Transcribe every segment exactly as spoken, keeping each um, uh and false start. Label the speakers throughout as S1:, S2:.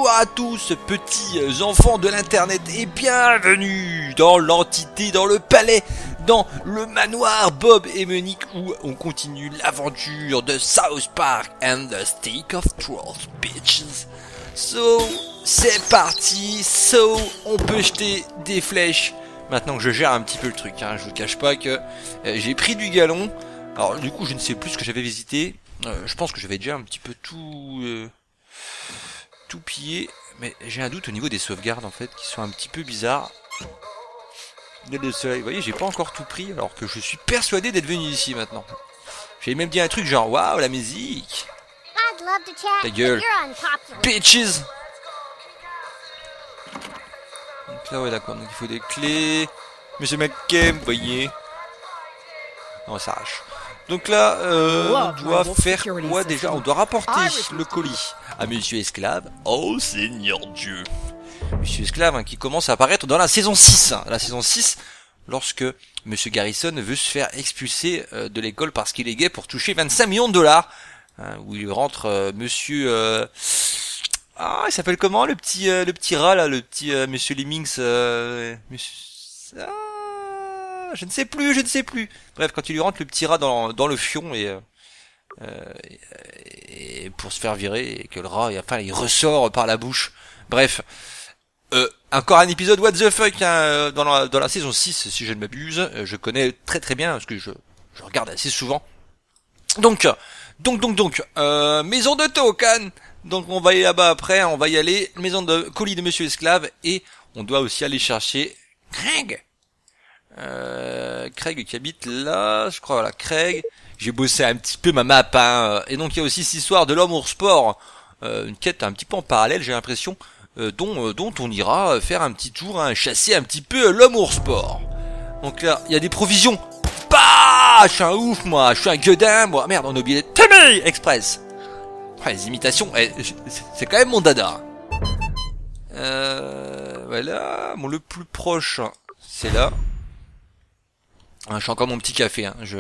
S1: bonjour à tous, petits enfants de l'internet, et bienvenue dans l'entité, dans le palais, dans le manoir Bob et Monique, où on continue l'aventure de South Park and the Stick of Truth, bitches. So, c'est parti, so, on peut jeter des flèches. Maintenant que je gère un petit peu le truc, hein, je vous cache pas que euh, j'ai pris du galon. Alors du coup je ne sais plus ce que j'avais visité. Euh, je pense que j'avais déjà un petit peu tout euh, tout pillé, mais j'ai un doute au niveau des sauvegardes en fait qui sont un petit peu bizarres. Le soleil, vous voyez, j'ai pas encore tout pris alors que je suis persuadé d'être venu ici maintenant. J'ai même dit un truc genre waouh la musique. Ta gueule, bitches. Donc là ouais d'accord, donc il faut des clés. Monsieur McKem, vous voyez. Non ça arrache. Donc là, euh, on doit faire quoi déjà? On doit rapporter le colis à Monsieur Esclave. Oh Seigneur Dieu. Monsieur Esclave hein, qui commence à apparaître dans la saison six. Hein. La saison six, lorsque Monsieur Garrison veut se faire expulser euh, de l'école parce qu'il est gay pour toucher vingt-cinq millions de dollars. Hein, où il rentre euh, Monsieur... Euh... Ah, il s'appelle comment le petit euh, le petit rat là, le petit euh, Monsieur Lemmings euh... Monsieur... Ah... Je ne sais plus, je ne sais plus. Bref, quand il lui rentre le petit rat dans, dans le fion et, euh, et, et pour se faire virer et que le rat, et, enfin, il ressort par la bouche. Bref, euh, encore un épisode what the fuck hein, dans la dans la saison six, si je ne m'abuse. Je connais très très bien parce que je je regarde assez souvent. Donc donc donc donc euh, maison de Tokan. Donc on va y aller là-bas après. On va y aller maison de colis de Monsieur Esclave et on doit aussi aller chercher Craig. Euh, Craig qui habite là, je crois, voilà, Craig. J'ai bossé un petit peu ma map, hein, et donc il y a aussi cette histoire de l'homme au sport, euh, une quête un petit peu en parallèle, j'ai l'impression, euh, dont, euh, dont on ira faire un petit tour, hein, chasser un petit peu l'homme au sport. Donc là, il y a des provisions. Bah, je suis un ouf, moi, je suis un gueudin, moi. Merde, on a oublié Timmy Express. Ouais, les imitations, eh, c'est quand même mon dada. Euh, voilà, bon, le plus proche, c'est là. Je suis encore mon petit café, hein. Je...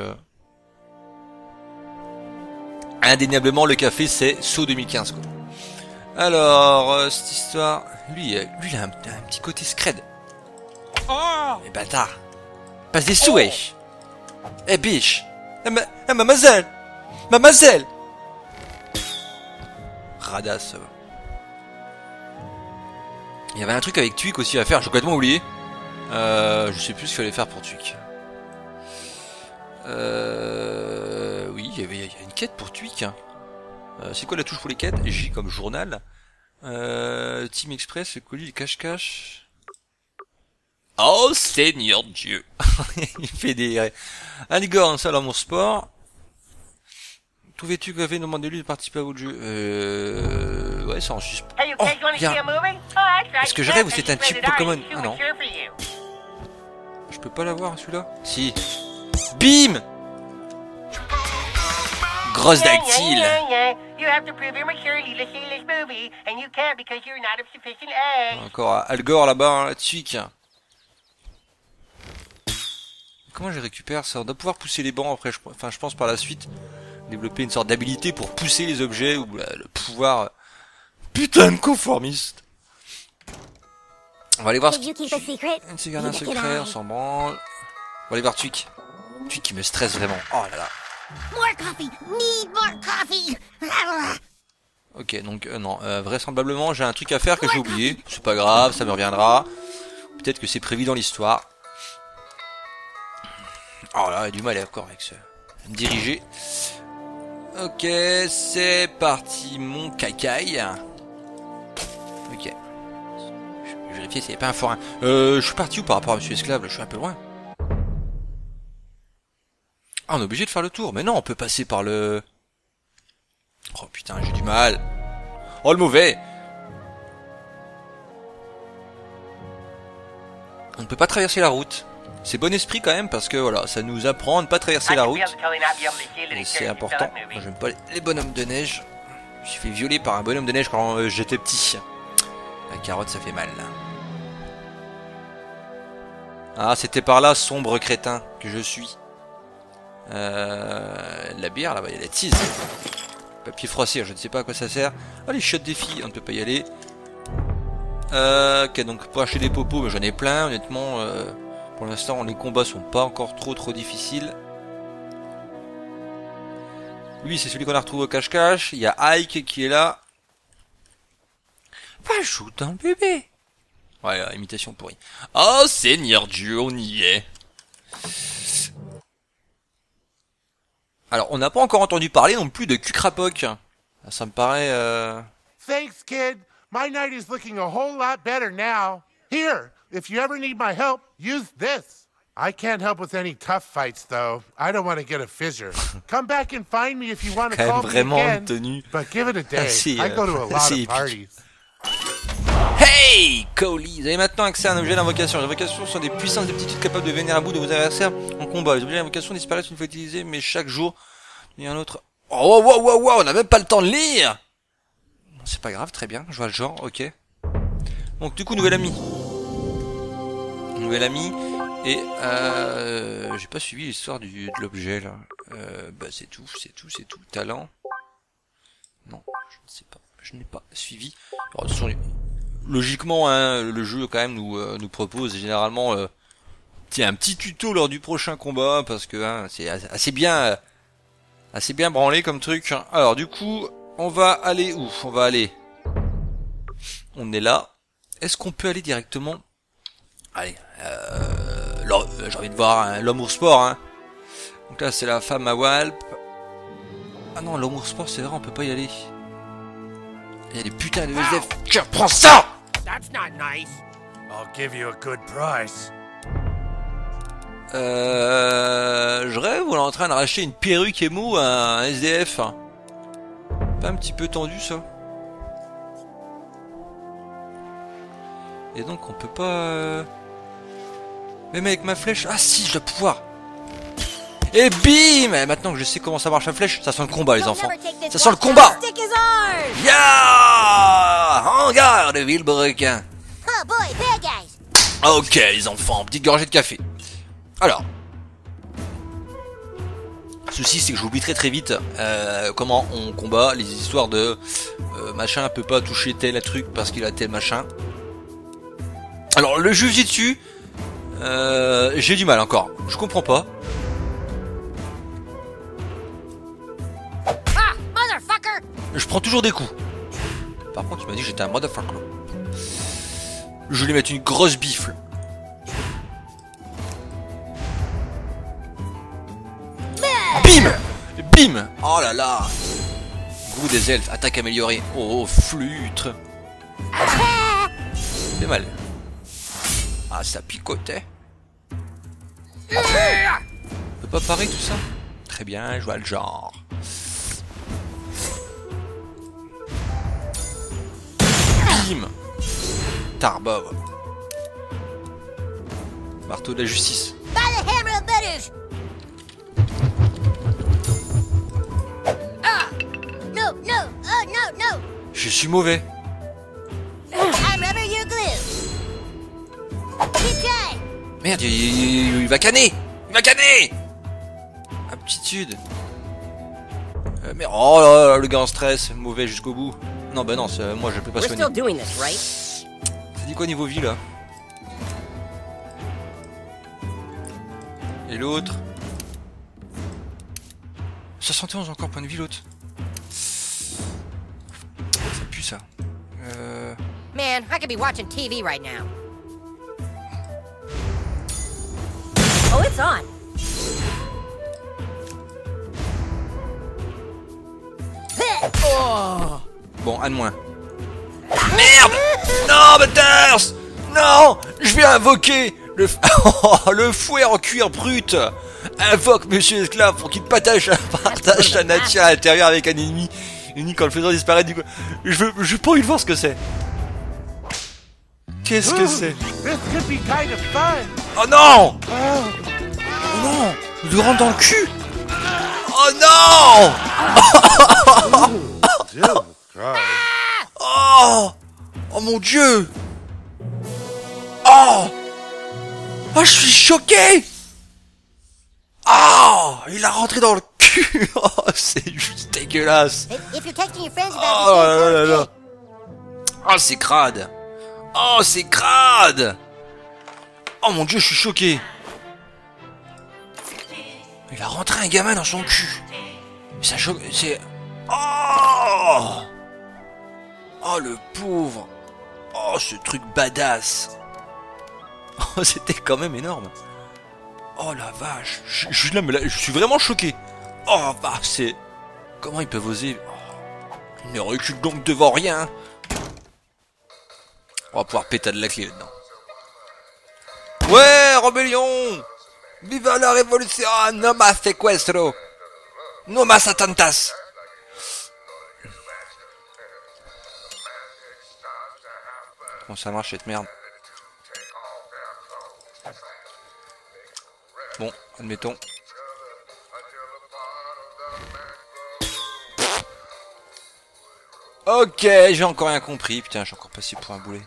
S1: Indéniablement, le café, c'est Saut deux mille quinze, quoi. Alors, euh, cette histoire... Lui, euh, lui, il a un, un petit côté scred. Oh mais bâtard. Passe des sous, wesh. Eh, hey, biche. Eh, ma... eh, mademoiselle. Mademoiselle. Radasse. Il y avait un truc avec Twig aussi à faire, j'ai complètement oublié. Euh, je sais plus ce qu'il fallait faire pour Twig. Euh... Oui, il y avait il y a une quête pour Twig. Euh, c'est quoi la touche pour les quêtes? J comme journal. Euh... Team Express, le colis, le cache-cache. Oh Seigneur Dieu. Il fait des... Algor, un seul amour sport. Trouvais-tu que avait demandé lui de participer à votre jeu? Euh... Ouais, c'est en suspens. Oh, bien. Est-ce que je rêve ou c'est un chip Pokémon? Ah non. Je peux pas l'avoir celui-là? Si. Bim! Grosse dactyle. Encore Algor là-bas, hein, là-dessus. Comment je récupère ça? On doit pouvoir pousser les bancs après, je... enfin je pense par la suite. Développer une sorte d'habilité pour pousser les objets ou là, le pouvoir... Putain de conformiste. On va aller voir ce qui... C'est garder un secret, on s'en branle. On va aller voir Twig. Twig qui me stresse vraiment. Oh là là. Ok, donc euh, non, euh, vraisemblablement j'ai un truc à faire que j'ai oublié. C'est pas grave, ça me reviendra. Peut-être que c'est prévu dans l'histoire. Oh là, il y a du mal encore avec ce... Me diriger. Ok, c'est parti mon cacaille. Ok. Je vais vérifier s'il n'y a pas un forain. Euh, je suis parti où par rapport à Monsieur Esclave? Je suis un peu loin. Ah, on est obligé de faire le tour. Mais non, on peut passer par le... Oh putain, j'ai du mal. Oh, le mauvais. On ne peut pas traverser la route. C'est bon esprit quand même parce que voilà, ça nous apprend à ne pas traverser la route. Et c'est important. Moi j'aime pas les bonhommes de neige. Je suis fait violer par un bonhomme de neige quand euh, j'étais petit. La carotte ça fait mal. Ah c'était par là, sombre crétin que je suis. Euh, la bière là-bas, il y a la tease. Papier froissé, je ne sais pas à quoi ça sert. Ah les chiottes des filles, on ne peut pas y aller. Euh, ok, donc pour acheter des popos, mais j'en ai plein, honnêtement. Euh, pour l'instant, les combats sont pas encore trop trop difficiles. Lui, c'est celui qu'on a retrouvé au cache-cache. Il y a Ike qui est là. Va jouer dans le bébé. Ouais, euh, imitation pourrie. Oh, Seigneur Dieu, on y est. Alors, on n'a pas encore entendu parler non plus de Kukrapok. Ça me paraît... Euh...
S2: Thanks, kid. My night is looking a whole lot better now. Here, if you ever need my help, use this. I can't help with any tough fights, though. I don't want to get a fissure. Come back and find me if you want to call me again. Tenue. But give it a day. Assez, I go to a lot of parties.
S1: Hey, Cowley, vous avez maintenant accès à un objet d'invocation. Les invocations sont des puissances d'aptitude capables de venir à bout de vos adversaires en combat. Les objets d'invocation disparaissent une fois utilisés, mais chaque jour, il y a un autre. Oh, wow, wow, wow, on n'a même pas le temps de lire. C'est pas grave, très bien, je vois le genre, ok. Donc du coup, nouvel ami. Nouvel ami. Et euh, j'ai pas suivi l'histoire du de l'objet là. Euh, bah c'est tout, c'est tout, c'est tout. Talent. Non, je ne sais pas. Je n'ai pas suivi. Alors, attention, logiquement, hein, le jeu quand même nous euh, nous propose généralement euh, tiens, un petit tuto lors du prochain combat parce que hein, c'est assez bien, euh, assez bien branlé comme truc. Alors du coup, on va aller où? On va aller. On est là. Est-ce qu'on peut aller directement? Allez. Euh, j'ai envie de voir hein, l'homme au sport. Hein. Donc là, c'est la femme à Walp. Ah non, l'homme au sport, c'est vrai, on peut pas y aller. Il y a des putains de S D F. Tiens, prends ça!
S2: That's not nice. I'll give you a good price.
S1: Euh, je rêve, on est en train de racheter une perruque émo à un S D F. Pas un petit peu tendu ça? Et donc on peut pas... Euh... Même avec ma flèche... Ah si, je dois pouvoir. Et bim! Et maintenant que je sais comment ça marche la flèche, ça sent le combat les enfants. Ça sent le combat! Ya! En garde, Villebrequin! Ok les enfants, petite gorgée de café. Alors... Ceci c'est que j'oublie très très vite euh, comment on combat, les histoires de euh, machin peut pas toucher tel truc parce qu'il a tel machin. Alors le jujitsu, euh, j'ai du mal encore, je comprends pas.
S3: Ah, motherfucker.
S1: Je prends toujours des coups. Par contre tu m'as dit que j'étais un motherfucker. Je vais lui mettre une grosse bifle. Bim! Bim! Oh là là! Goût des elfes, attaque améliorée. Oh, flûte! C'est mal. Ah, ça picotait. Peut pas parer tout ça? Très bien, je vois le genre. Bim! Tarbov. Marteau de la justice. Je suis mauvais. Merde, il, il, il va canner. Il va canner. Aptitude. Euh, mais oh là, là, le gars en stress, mauvais jusqu'au bout. Non bah non, moi je peux pas soigner. Ça dit quoi niveau vie là? Et l'autre soixante et onze encore point de vie l'autre. Ça pue ça. Euh...
S3: Man, I could be watching T V right now. Oh, it's on.
S1: Oh. Bon, un de moins. Merde! Non, Butters! Non! Je vais invoquer le, oh, le fouet en cuir brut! Invoque Monsieur Esclave pour qu'il partage, partage sa nature à l'intérieur avec un ennemi unique en le faisant disparaître du coup. Je veux, je veux pas envie de voir ce que c'est. Qu'est-ce que c'est? Oh non! Oh non! Je lui rentre dans le cul! Oh non! Oh! Oh mon Dieu! Oh! Oh, je suis choqué! Oh! Il a rentré dans le cul! Oh, c'est juste dégueulasse! Oh là là là! Oh, c'est crade! Oh, c'est crade! Oh mon dieu, je suis choqué! Il a rentré un gamin dans son cul! Ça choque... c'est... Oh! Oh, le pauvre! Oh, ce truc badass! Oh, c'était quand même énorme! Oh la vache! Je, je, là, mais là, je suis vraiment choqué! Oh, bah, c'est... Comment ils peuvent oser? Oh, ils ne reculent donc devant rien! On va pouvoir péter de la clé là-dedans. Ouais, rébellion! Viva la révolution! No más secuestro! No más attentats! Comment ça marche cette merde? Bon, admettons. Ok, j'ai encore rien compris. Putain, j'ai encore passé pour un boulet.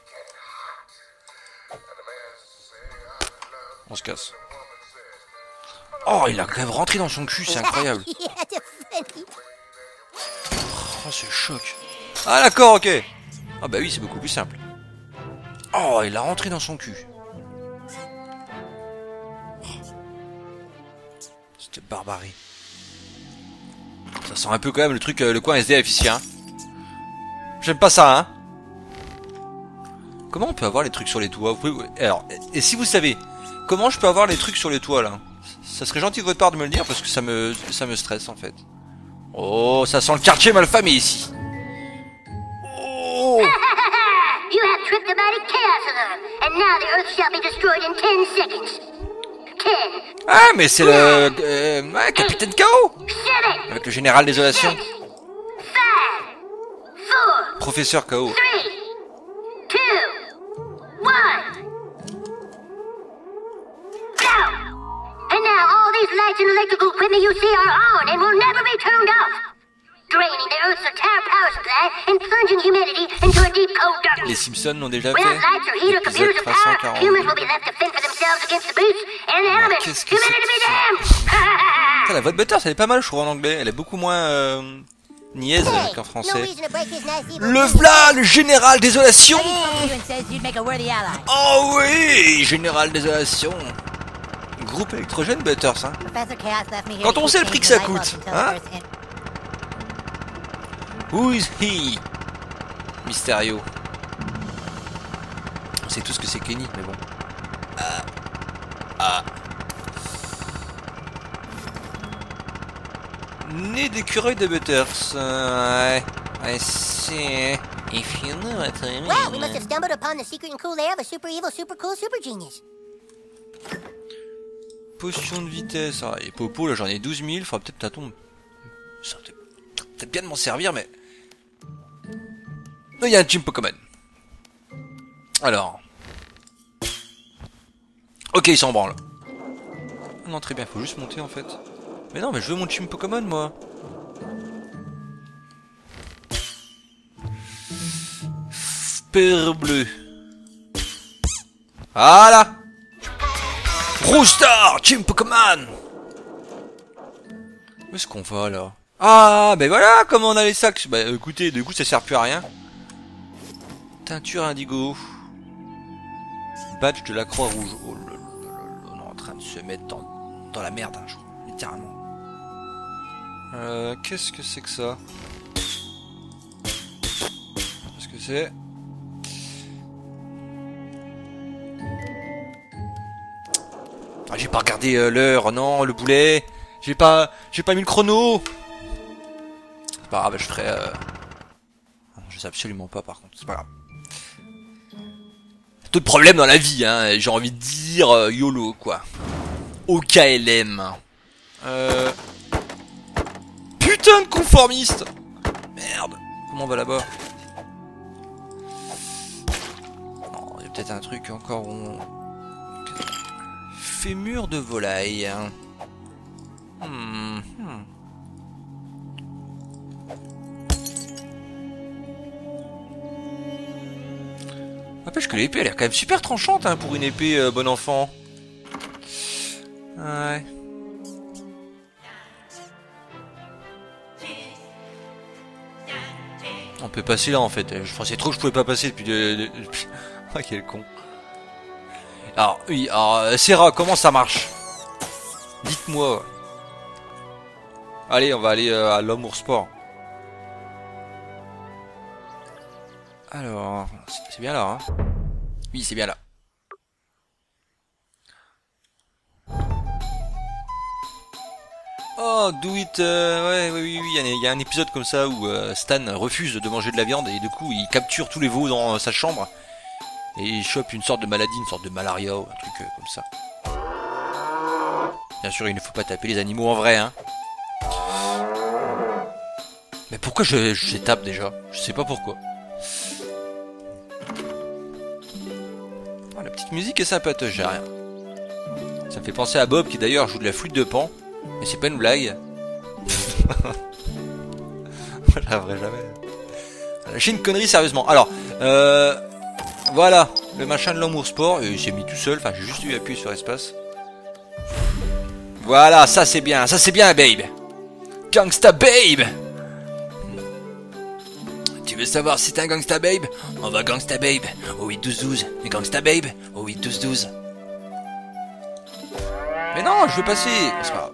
S1: On se casse. Oh, il a quand même rentré dans son cul, c'est incroyable. Oh, ce choc. Ah d'accord, ok. Ah bah oui, c'est beaucoup plus simple. Oh, il a rentré dans son cul. Oh. C'était barbarie. Ça sent un peu quand même le truc, euh, le coin S D F ici, hein. J'aime pas ça, hein. Comment on peut avoir les trucs sur les toits? Vous pouvez... Alors, et si vous savez, comment je peux avoir les trucs sur les toits, là? Ça serait gentil de votre part de me le dire, parce que ça me, ça me stresse, en fait. Oh, ça sent le quartier malfamé, ici. Oh.
S4: You have tricked the mighty chaos alarm, and now the Earth shall be destroyed in ten seconds. Ten.
S1: Ah, mais c'est le... Euh, ouais, Capitaine K O.
S4: Seven.
S1: Avec le général désolation.
S4: Five. Four.
S1: Professeur K O.
S4: Three. Two. One. Go! And now all these lights and electrical equipment you see are on and will never be turned off. Draining the Earth's entire power supply and plunging humanity into a deep cold darkness.
S1: Les Simpsons l'ont déjà
S4: Without
S1: fait.
S4: lights or heat or
S1: Épisode
S4: computers or
S1: trois cent
S4: power,
S1: quarante.
S4: humans will be left to fend for themselves against the beasts and the elements.
S1: qu'est-ce que
S4: Humanity
S1: c'est
S4: be
S1: que
S4: damned!
S1: Putain, la voix de Butters, elle est pas mal, je trouve, en anglais. Elle est beaucoup moins euh, niaise
S3: Hey,
S1: qu'en
S3: no
S1: français.
S3: reason to break his nice evil
S1: Le
S3: dream.
S1: v'là, le général désolation.
S3: He spoke to you and says you'd make a worthy ally.
S1: Oh oui, général désolation. Groupe électrogène Butters, hein.
S3: Professor Chaos left me here
S1: Quand
S3: to
S1: on sait le
S3: keep
S1: prix que
S3: changing
S1: ça
S3: the light
S1: coûte,
S3: bulbs until
S1: hein.
S3: the Earth's in-
S1: Who is he? Mysterio. On sait tous que c'est Kenny, mais bon. Ah. Ah. Né d'écureuil de Butters. Ouais. I see. If you know what I mean.
S3: Well, we must have stumbled upon the secret and cool lair of a super evil, super cool, super genius.
S1: Potion de vitesse. Ah, et Popo, là j'en ai douze mille. Faudra peut-être t'attendre. Ça peut peut-être bien de m'en servir, mais. Il y a un team Pokémon. Alors. Ok, il s'en branle. Ah non, très bien, faut juste monter en fait. Mais non, mais je veux mon team Pokémon, moi. Père bleu. Voilà. Rouge Star, team Pokémon. Où est-ce qu'on va là? Ah, ben voilà comment on a les sacs. Bah écoutez, du coup ça sert plus à rien. Teinture indigo. Badge de la Croix-Rouge. Oh là là là là, on est en train de se mettre dans, dans la merde, hein, je crois, littéralement. Euh, qu'est-ce que c'est que ça? Qu'est-ce que c'est? Ah, j'ai pas regardé euh, l'heure, non, le boulet. J'ai pas, j'ai pas mis le chrono. C'est pas grave, je ferai. Euh... Je sais absolument pas, par contre, c'est pas grave. D'autres problèmes dans la vie, hein. J'ai envie de dire euh, YOLO, quoi. O K L M. Euh... Putain de conformiste. Merde. Comment on va là-bas? Non, il y a peut-être un truc encore où on... Fémur de volaille. Hmm. hmm. N'empêche que l'épée, elle a l'air quand même super tranchante, hein, pour une épée euh, bon enfant. Ouais. On peut passer là en fait. Je pensais trop que je pouvais pas passer depuis... De, de, depuis... Ah quel con. Alors oui, alors Serra, comment ça marche? Dites-moi. Allez, on va aller euh, à l'Amour Sport. Alors, c'est bien là, hein? Oui, c'est bien là. Oh, do it, euh, ouais, oui, oui, oui, il y, y a un épisode comme ça où euh, Stan refuse de manger de la viande et du coup il capture tous les veaux dans euh, sa chambre et il chope une sorte de maladie, une sorte de malaria ou un truc euh, comme ça. Bien sûr, il ne faut pas taper les animaux en vrai, hein. Mais pourquoi je, je les tape déjà? Je sais pas pourquoi. Oh, la petite musique est sympatoche, j'ai rien. Ça me fait penser à Bob qui d'ailleurs joue de la flûte de Pan. Mais c'est pas une blague. J'arriverai jamais. J'ai une connerie sérieusement. Alors, euh, voilà, le machin de l'Amour Sport. Il s'est mis tout seul. Enfin, j'ai juste eu appuyé sur espace. Voilà, ça c'est bien. Ça c'est bien, babe. Gangsta babe. Tu veux savoir si t'es un gangsta babe? On va gangsta babe au huit douze douze. Et gangsta babe au huit douze douze. Mais non, je veux passer. C'est pas grave.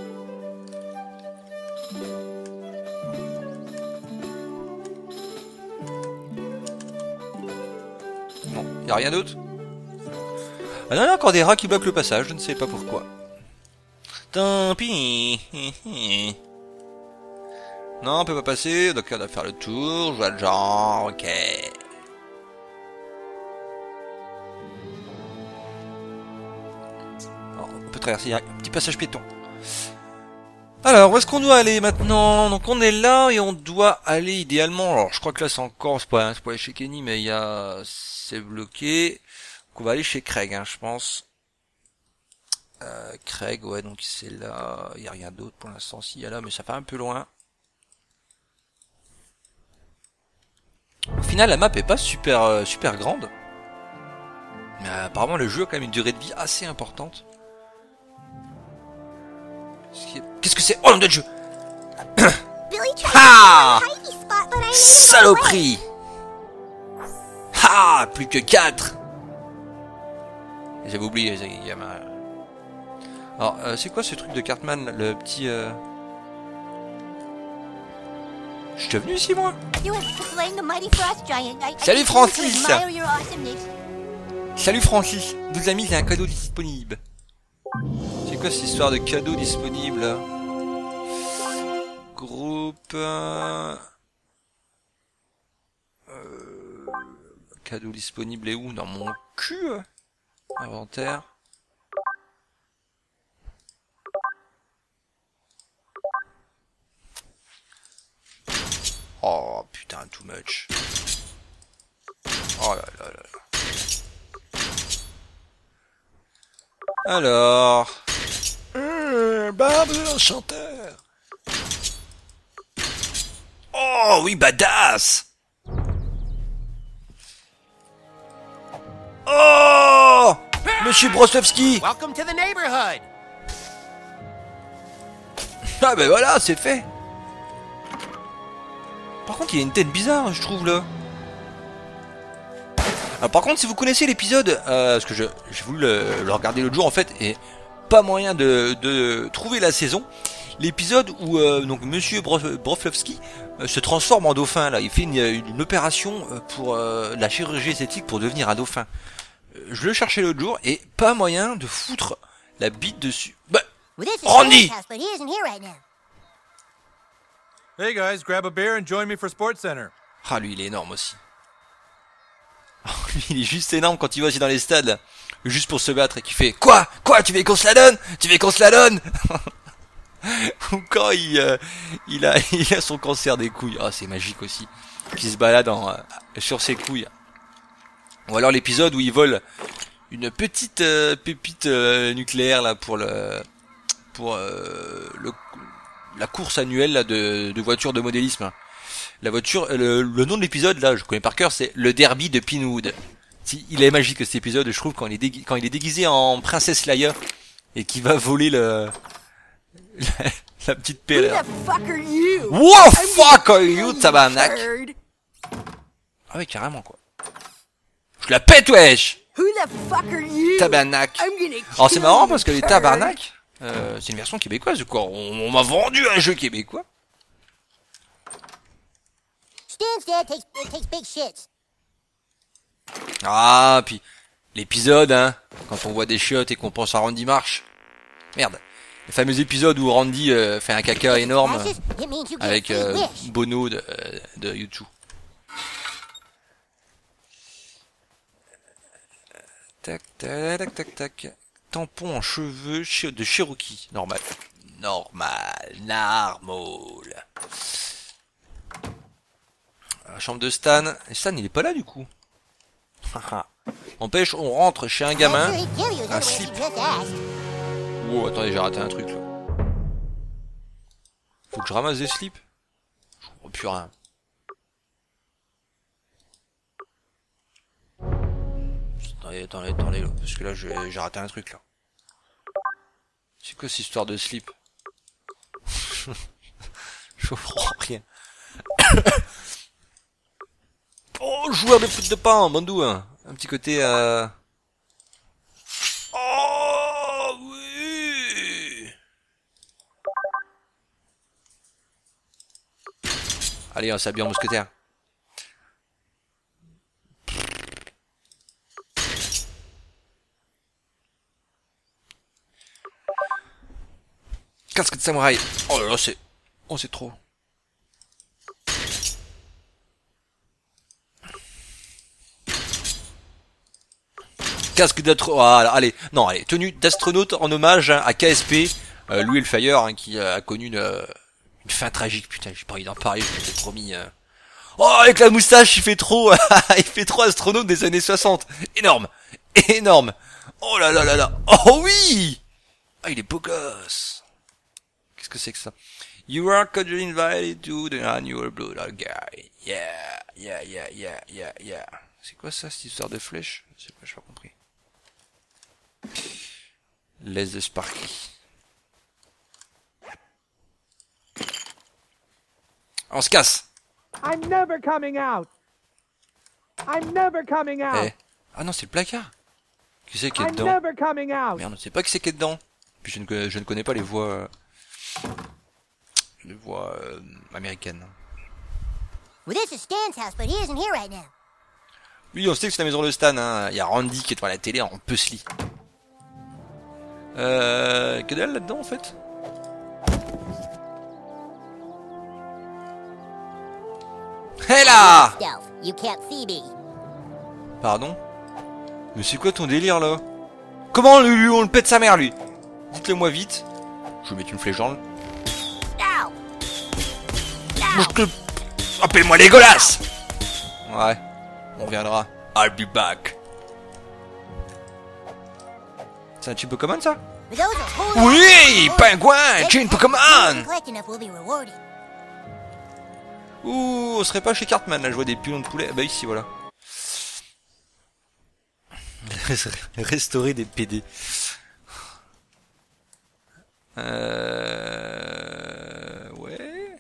S1: Non, y a rien d'autre. Ah non, il y a encore des rats qui bloquent le passage, je ne sais pas pourquoi. Tant pis. Non, on peut pas passer, donc on va faire le tour, je vois le genre, ok. Alors, on peut traverser, il y a un petit passage piéton. Alors, où est-ce qu'on doit aller maintenant? Donc on est là et on doit aller idéalement. Alors je crois que là c'est encore, c'est pas, c'est pas aller chez Kenny, mais il y a, c'est bloqué. Donc on va aller chez Craig, hein, je pense. Euh, Craig, ouais, donc c'est là. Il y a rien d'autre pour l'instant. Si, il y a là, mais ça fait un peu loin. Au final, la map est pas super, euh, super grande. Mais euh, apparemment le jeu a quand même une durée de vie assez importante. Qu'est-ce que c'est? Oh, nom de Dieu! Ah! Saloperie! Ah! Plus que quatre! J'avais oublié les gamins. Alors, euh, c'est quoi ce truc de Cartman, le petit... Euh... Je suis déjà venu ici, moi? Salut, Francis! Salut, Francis! Deux amis, j'ai un cadeau disponible. C'est quoi cette histoire de cadeau disponible là? Groupe... Euh... Euh... Cadeau disponible est où? Dans mon cul? Inventaire. Oh putain, too much. Oh là là là là. Alors... Euh, barbe de l'enchanteur. Oh oui, badass. Oh, Monsieur Broslowski.
S5: Welcome to the neighborhood.
S1: Ah ben voilà, c'est fait. Par contre, il y a une tête bizarre, je trouve, là. Alors, par contre, si vous connaissez l'épisode, euh, parce que je j'ai voulu le, le regarder l'autre jour, en fait, et pas moyen de, de trouver la saison, l'épisode où euh, donc Monsieur Broflovski euh, se transforme en dauphin, là, il fait une, une opération pour euh, la chirurgie esthétique pour devenir un dauphin. Euh, je le cherchais l'autre jour, et pas moyen de foutre la bite dessus. Bah, Randy!
S6: Hey guys, grab a beer and join me for Sports Center.
S1: Ah, lui, il est énorme aussi. Lui, il est juste énorme quand il va aussi dans les stades, là. Juste pour se battre et qui fait quoi? Quoi? Tu veux qu'on se la donne? Tu veux qu'on se la donne? Ou quand il, euh, il a, il a son cancer des couilles. Ah, c'est magique aussi. Qui se balade en, euh, sur ses couilles. Ou alors l'épisode où il vole une petite euh, pépite euh, nucléaire là pour le, pour euh, le, la course annuelle là de, de voitures de modélisme. La voiture, le, le nom de l'épisode là, je connais par cœur, c'est le derby de Pinewood. Si, il est magique cet épisode, je trouve, quand il est déguisé, quand il est déguisé en princesse Leia et qui va voler le la, la petite pelle.
S5: Who the fuck are you?
S1: What the fuck are you, tabarnak? Ah ouais, carrément, quoi. Je la pète, wesh!
S5: Who the fuck are you?
S1: Tabarnak.
S5: I'm gonna
S1: Alors c'est
S5: kill
S1: marrant
S5: you,
S1: parce que les
S5: turd.
S1: tabarnak, euh, c'est une version québécoise, quoi. On, on m'a vendu un jeu québécois.
S3: Stan's dad takes, uh, takes big shits.
S1: Ah, puis l'épisode, hein, quand on voit des chiottes et qu'on pense à Randy Marsh. Merde. Le fameux épisode où Randy euh, fait un caca énorme
S3: Ashes, it means you get
S1: avec
S3: a free
S1: euh,
S3: wish.
S1: Bono de, euh, de U deux. Tac, tac, tac, tac, tac. Tampon en cheveux chi- de Cherokee. Normal. Normal. Normal. La chambre de Stan. Et Stan, il est pas là, du coup. Empêche, on rentre chez un
S3: I'm
S1: gamin.
S3: sure he'd kill you
S1: Un
S3: anyway if
S1: slip.
S3: you just asked.
S1: Oh, attendez, j'ai raté un truc, là. Faut que je ramasse des slips. Je comprends plus rien. Attendez, attendez, attendez, là, parce que là, j'ai j'ai raté un truc, là. C'est quoi cette histoire de slip? Je comprends rien. Oh, joueur de foot de pain, bandou, hein. Un petit côté, euh... Oh, oui. Allez, on s'habille en mousquetaire. Casque de samouraï. Oh là là, c'est... Oh, c'est trop. Casque d'astronaute. Voilà, allez. Non, allez. Tenue d'astronaute en hommage hein, à K S P. Euh, Louis le Fire, hein, qui euh, a connu une, euh, une fin tragique. Putain, j'ai pas envie d'en parler, je m'étais promis. Euh... Oh, avec la moustache, il fait trop... il fait trop astronaute des années soixante. Énorme. Énorme. Oh là là là là. Oh oui. Ah, il est beau gosse. Qu'est-ce que c'est que ça? You are cordially invited to the annual Blood Guy. Yeah, yeah, yeah, yeah, yeah, yeah. C'est quoi ça, cette histoire de flèche? Je sais pas, j'ai pas compris. Laisse de Sparky. On se casse.
S7: I'm never coming out. I'm never coming out.
S1: Eh. Ah non, c'est le placard. Qui c'est qui est
S7: I'm
S1: dedans?
S7: never coming out.
S1: Merde, je sais pas qui c'est qui est dedans. Puis je ne connais, je ne connais pas les voix... Euh, les voix euh, américaines.
S3: Well, this is Stan's house, but he isn't here right now.
S1: Oui, on sait que c'est la maison de Stan, hein. Il y a Randy qui est devant la télé en puzzle. Euh... Que dalle là-dedans, en fait? Hé là!
S3: Stealth. You can't see me.
S1: Pardon? Mais c'est quoi ton délire, là? Comment lui, on le pète sa mère, lui? Dites-le moi vite. Je vais mettre une flèche dans le...
S3: Ow!
S1: Ow. Appelle-moi Légolas! Ouais, on reviendra. I'll be back. C'est un type Pokémon, ça?
S3: But those are whole
S1: Oui!
S3: lot-
S1: Pingouin! Chain Pokémon!
S3: Collect enough will be rewarded.
S1: Ouh, on serait pas chez Cartman, là, je vois des pilons de poulet. Bah ici, voilà. Restaurer des P D. Euh... Ouais...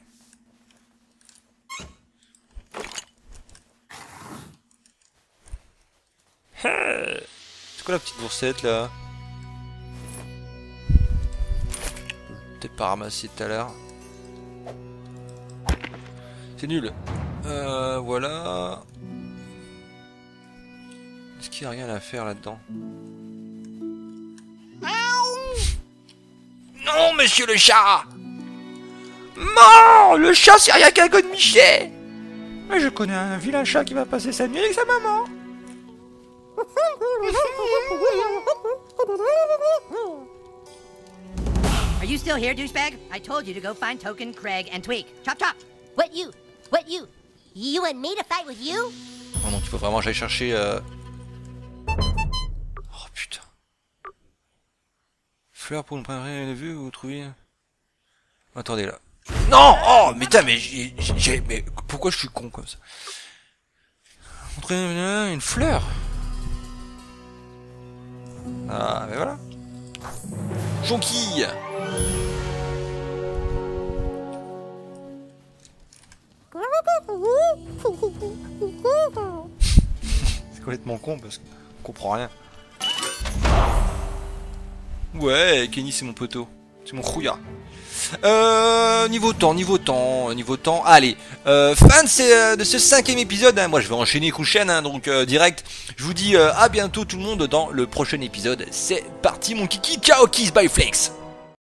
S1: C'est quoi la petite boursette, là? Peut-être pas ramassé tout à l'heure. C'est nul. Euh, voilà. Est-ce qu'il y a rien à faire là-dedans? Non, monsieur le chat! Non! Le chat, c'est rien qu'un godemiché! Mais je connais un vilain chat qui va passer sa nuit avec sa maman.
S5: Are you still here, douchebag? I told you to go find Token, Craig, and Tweak. Chop chop!
S3: What you? What you? You want me to fight with you?
S1: Oh non, il faut vraiment que j'aille chercher... Euh... Oh putain. Fleur pour une première vue, vous trouvez... Attendez là. Non! Oh, mais putain, mais j'ai... j'ai- Mais pourquoi je suis con comme ça? Montrer une fleur. Ah, mais voilà. Jonquille. C'est complètement con parce qu'on comprend rien. Ouais, Kenny c'est mon poteau. C'est mon rouillard. Euh, niveau temps, niveau temps, niveau temps. Allez, euh, fin de, ces, de ce cinquième épisode. Hein. Moi, je vais enchaîner couchen, hein, donc euh, direct. Je vous dis euh, à bientôt tout le monde dans le prochain épisode. C'est parti, mon kiki. Ciao, kiss, bye, flex.